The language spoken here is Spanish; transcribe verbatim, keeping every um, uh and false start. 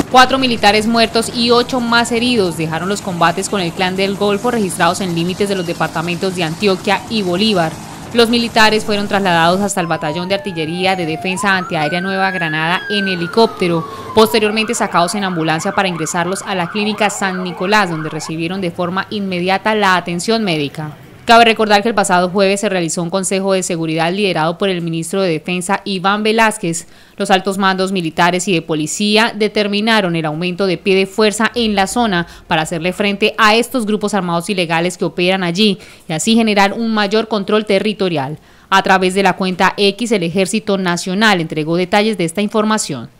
Cuatro militares muertos y ocho más heridos dejaron los combates con el Clan del Golfo registrados en límites de los departamentos de Antioquia y Bolívar. Los militares fueron trasladados hasta el Batallón de Artillería de Defensa Antiaérea Nueva Granada en helicóptero, posteriormente sacados en ambulancia para ingresarlos a la clínica San Nicolás, donde recibieron de forma inmediata la atención médica. Cabe recordar que el pasado jueves se realizó un consejo de seguridad liderado por el ministro de Defensa Iván Velázquez. Los altos mandos militares y de policía determinaron el aumento de pie de fuerza en la zona para hacerle frente a estos grupos armados ilegales que operan allí y así generar un mayor control territorial. A través de la cuenta X, el Ejército Nacional entregó detalles de esta información.